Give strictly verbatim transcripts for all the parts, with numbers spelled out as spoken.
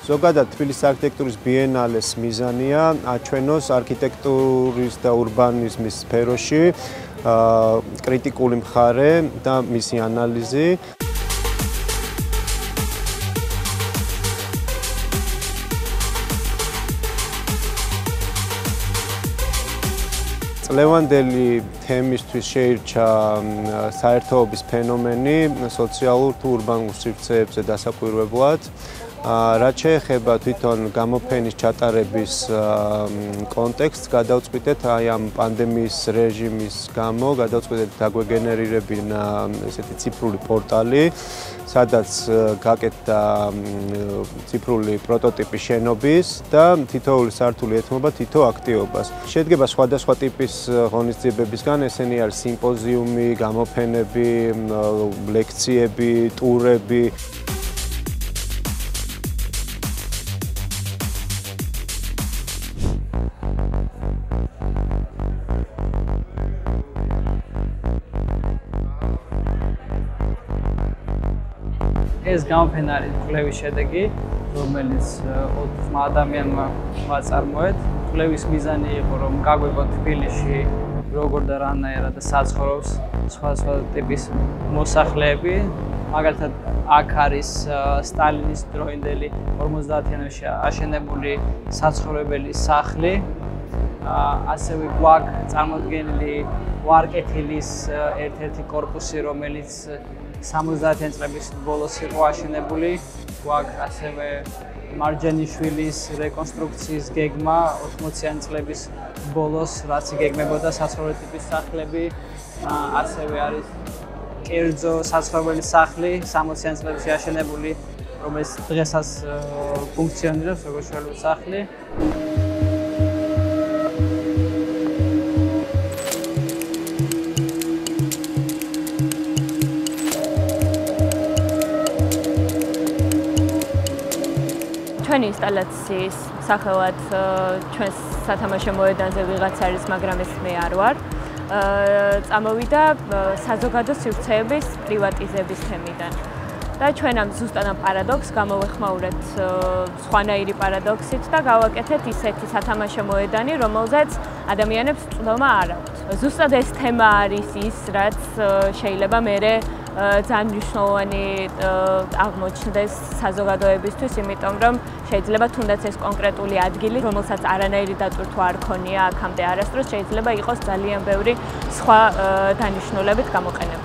ზოგადად თბილისის არქიტექტურის ბიენალეს მიზანია აჩვენოს არქიტექტურის და ურბანიზმის სფეროში კრიტიკული მხარე და მისი ანალიზი. წლევანდელი თემისთვის შეირჩა საერთოობის ფენომენი სოციალურ თუ ურბანულ სივრცეებზე დასაკვირვებლად. რაც შეეხება თვითონ გამოფენის ჩატარების კონტექსტს, გადავწყვიტეთ აი ამ პანდემიის რეჟიმის გამო, გადავწყვიტეთ დაგვეგენერირებინა ესეთი ციფრული პორტალი, სადაც გაკეთდა ციფრული პროტოტიპი შენობის და თითოეული სართული ეთმობა თითო აქტივობას. შედგება სხვადასხვა ტიპის ღონისძიებებისგან, ესენი არის სიმპოზიუმი, გამოფენები, ლექციები, ტურები. ეს გამოფენა არის კვლევის შედეგი, რომელიც ოცდაოთხ ადამიანმა მოაწარმოეთ. კვლევის მიზანი იყო, რომ გაგვიგოთ თბილისში როგორ და რანაირად საცხოვრობს სხვადასხვა ტიპის მოსახლეები. მაგალითად, აქ არის სტალინის დროინდელი ორმოცდაათიანებში აშენებული საცხოვრებელი სახლი. ასევე გვაქვს წარმოდგენილი ვარკეთილის ერთ-ერთი კორპუსი, რომელიც სამოცდაათიანი წლების ბოლოს იყო აშენებული. გვაქვს ასევე მარჯანიშვილის რეკონსტრუქციის გეგმა ოთხმოციანი წლების ბოლოს, რაც იგეგმებოდა საცხოვრებელი ტიპის სახლები. ასევე არის კერძო საცხოვრებელი სახლი სამოციანი წლებში აშენებული, რომელიც დღესაც ფუნქციონირებს როგორც შველი სახლი. ჩვენი ინსტალაციის სახელად ჩვენს სათამაშო მოედანზე ვიღაც არის, მაგრამ ეს მე არ ვარ. წამოვიდა საზოგადო სივრცეების პრივატიზების თემიდან. და ჩვენ ამ ზუსტად ამ პარადოქსს გამოვეხმაურეთ სხვანაირი პარადოქსით და გავაკეთეთ ისეთი სათამაშო მოედანი, რომელზეც ადამიანებს წვდომა არ აქვთ. ზუსტად ეს თემა არის ის, რაც შეიძლება მერე ძალიან მნიშვნელოვანი აღმოჩნდეს საზოგადოებისთვის, იმიტომ რომ შეიძლება თუნდაც ეს კონკრეტული ადგილი, რომელსაც არანაირი დატვირთვა არ ქონია აქამდე არასდროს, შეიძლება იყოს ძალიან ბევრი სხვა დანიშნულებით გამოყენებული.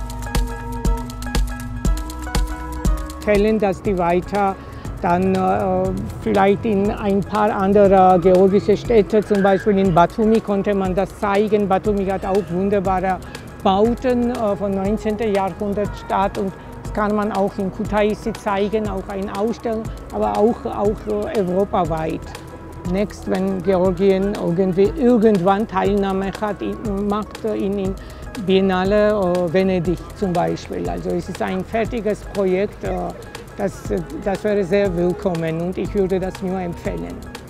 Fällen, dass die weiter dann äh, vielleicht in ein paar andere georgische Städte, zum Beispiel in Batumi, konnte man das zeigen. Batumi hat auch wunderbare Bauten äh, vom neunzehnten Jahrhundert Stadt und das kann man auch in Kutaisi zeigen, auch eine Ausstellung, aber auch, auch äh, europaweit. Next, wenn Georgien irgendwie irgendwann Teilnahme hat, in, macht in, in Biennale äh, Venedig zum Beispiel. Also es ist ein fertiges Projekt, äh, das, das wäre sehr willkommen und ich würde das nur empfehlen.